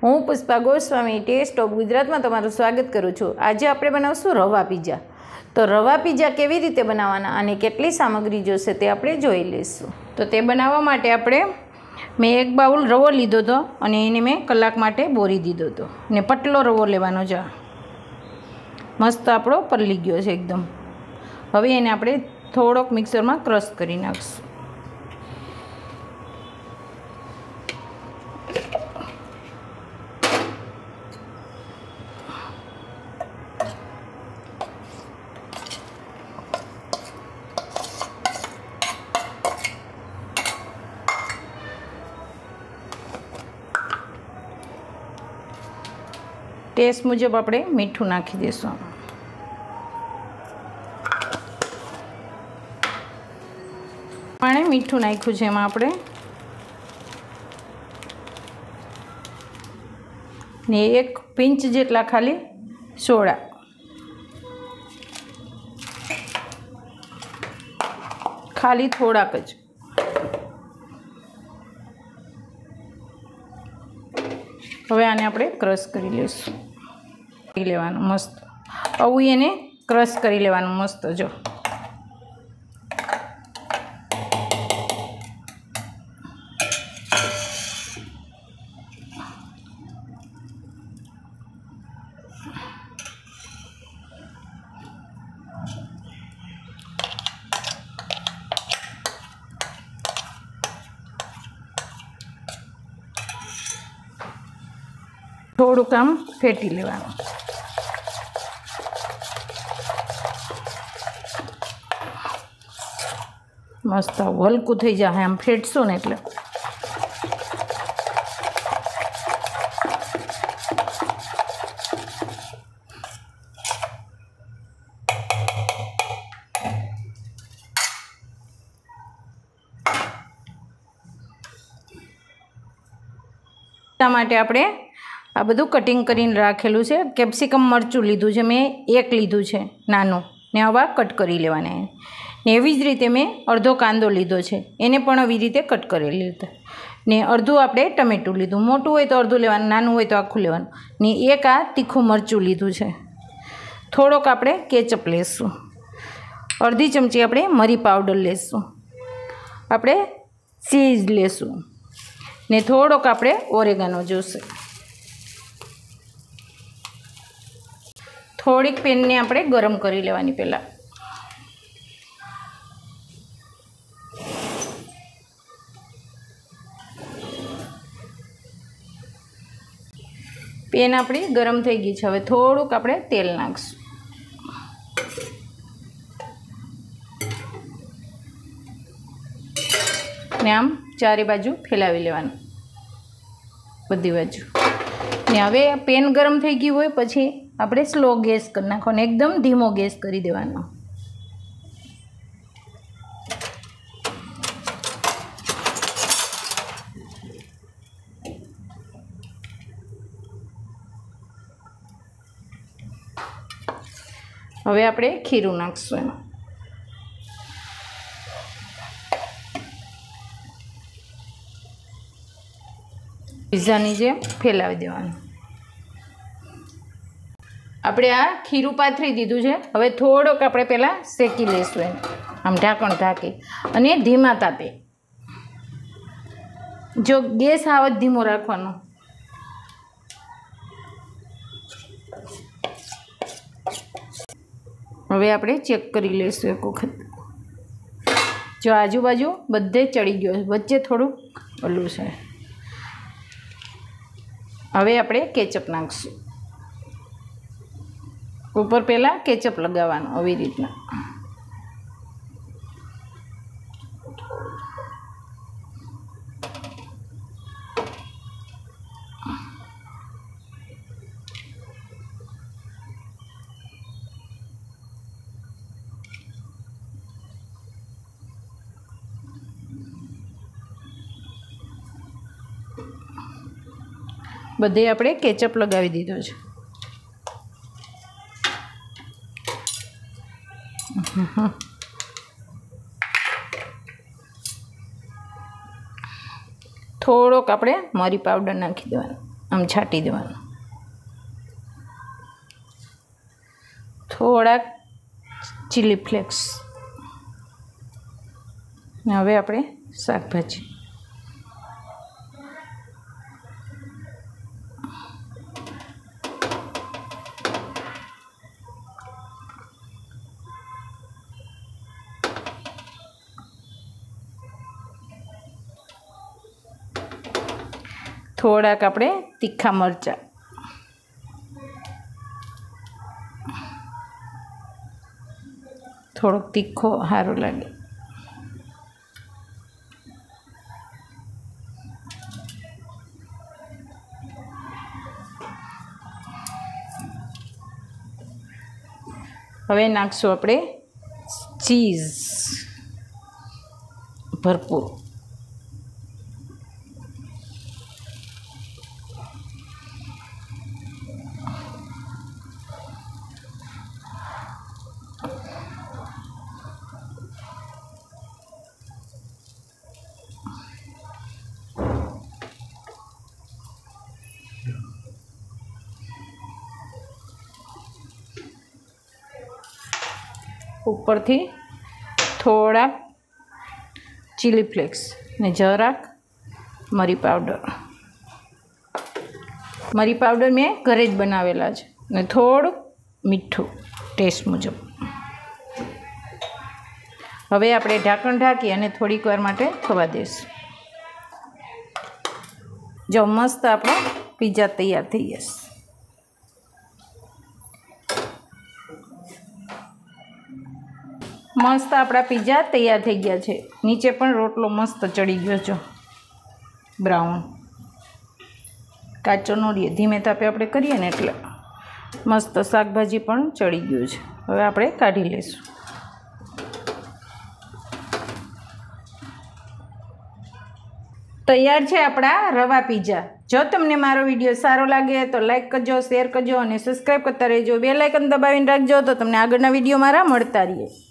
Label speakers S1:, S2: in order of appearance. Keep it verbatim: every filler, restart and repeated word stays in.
S1: હું Pushpa Goswami test of ગુજરાતમાં તમારું સ્વાગત કરું છું। આજે આપણે બનાવશું રવા પીઝા। તો રવા પીઝા કેવી રીતે બનાવવાના અને કેટલી સામગ્રી જોશે તે આપણે જોઈ લઈશું। તો તે બનાવવા માટે આપણે મેં એક બાઉલ રવો લીધો હતો અને એને મેં કલાક માટે બોરી દીધો હતો ને પતલો રવો લેવાનો છે। મસ્ત આપણો પલળી ગયો છે એકદમ। હવે એને આપણે થોડોક મિક્સરમાં ક્રશ કરી નાખીશું। ટેસ્ટ મુજબ આપણે મીઠું નાખી દઈશું। આપણે મીઠું નાખ્યું છે એમાં આપણે ને એક પિંચ જેટલા ખાલી સોડા, ખાલી થોડાક જ। હવે આને આપણે ક્રશ કરી લઈશું। કરી લેવાનું મસ્ત આવું એને ક્રશ કરી લેવાનું મસ્ત। જો થોડુંક આમ ફેટી લેવાનું। મસ્ત હલકું થઈ જાય આમ ફેટશું ને એટલે। એટલા માટે આપણે આ બધું કટિંગ કરીને રાખેલું છે। કેપ્સિકમ મરચું લીધું છે મેં, એક લીધું છે નાનું, ને આવા કટ કરી લેવાના। ને એવી જ રીતે મેં અડધો કાંદો લીધો છે, એને પણ આવી રીતે કટ કરી લીધો। ને અડધું આપણે ટમેટું લીધું, મોટું હોય તો અડધું લેવાનું, નાનું હોય તો આખું લેવાનું। ને એક આ તીખું મરચું લીધું છે। થોડોક આપણે કેચઅપ લેશું, અડધી ચમચી આપણે મરી પાવડર લેશું, આપણે ચીઝ લેશું, ને થોડોક આપણે ઓરેગાનો જોશે। થોડીક પેનને આપણે ગરમ કરી લેવાની પહેલાં। પેન આપણી ગરમ થઈ ગઈ છે। હવે થોડુંક આપણે તેલ નાખીશું, ને આમ ચારે બાજુ ફેલાવી લેવાનું બધી બાજુ। ને હવે પેન ગરમ થઈ ગયું હોય પછી આપણે સ્લો ગેસ કરી નાખવાનો, એકદમ ધીમો ગેસ કરી દેવાનો। હવે આપણે ખીરું નાખીશું એમાં। પિઝાની જેમ ફેલાવી દેવાનું। આપણે આ ખીરું પાથરી દીધું છે। હવે થોડોક આપણે પહેલાં શેકી લઈશું એને, આમ ઢાંકણ ઢાંકી અને ધીમા તાપે। જો ગેસ આવ જ ધીમો રાખવાનો। હવે આપણે ચેક કરી લઈશું એક વખત। જો આજુબાજુ બધે ચડી ગયો, વચ્ચે થોડું ઓલું છે। હવે આપણે કેચઅપ નાખીશું ઉપર, પહેલાં કેચઅપ લગાવવાનું આવી રીતના। બધે આપણે કેચઅપ લગાવી દીધો છે। થોડોક આપણે મરી પાવડર નાખી દેવાનો। આમ છાંટી દેવાનું. થોડાક ચીલી ફ્લેક્સ. ને હવે આપણે શાકભાજી. થોડાક આપણે તીખા મરચાં. થોડોક તીખો સારું લાગે. હવે નાખશું આપણે ચીઝ ભરપૂર. ઉપરથી થોડાક ચીલી ફ્લેક્સ ને જરાક મરી પાવડર. મરી પાવડર મેં ઘરે જ બનાવેલા છે. ને થોડુંક મીઠું ટેસ્ટ મુજબ. હવે આપણે ઢાંકણ ઢાંકી અને થોડીક વાર માટે થવા દઈશું. જો મસ્ત આપણો પિઝા તૈયાર થઈ જશે. મસ્ત આપણા પિઝા તૈયાર થઈ ગયા છે. નીચે પણ રોટલો મસ્ત ચડી ગયો છે બ્રાઉન. કાચો ન રહીએ, ધીમે તાપે આપણે કરીએ ને એટલે. મસ્ત શાકભાજી પણ ચડી ગયું છે. હવે આપણે કાઢી લઈશું. તૈયાર છે આપણા રવા પિઝા. જો તમને મારો વિડીયો સારો લાગે તો લાઈક કરજો, શેર કરજો અને સબસ્ક્રાઈબ કરતા રહેજો. બેલ આઇકન દબાવીને રાખજો તો તમને આગળના વિડીયો મારા મળતા રહે.